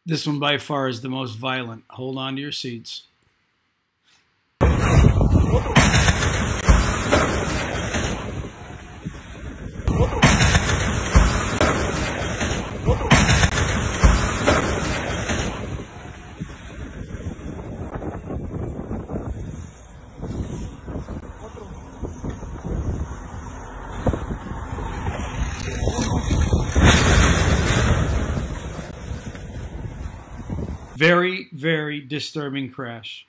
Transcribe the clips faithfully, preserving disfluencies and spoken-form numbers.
This one by far is the most violent. Hold on to your seats. Very, very disturbing crash.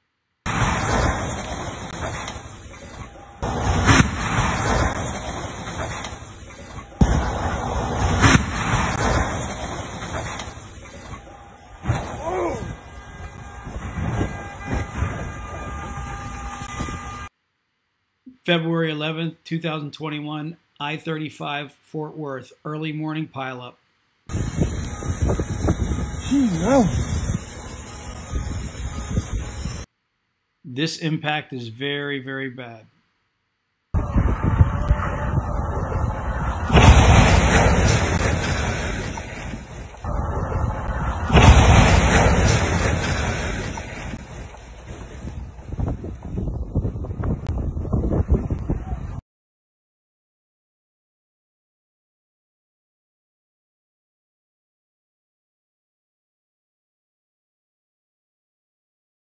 February eleventh, two thousand twenty-one, I thirty-five, Fort Worth, early morning pileup. No. This impact is very, very bad.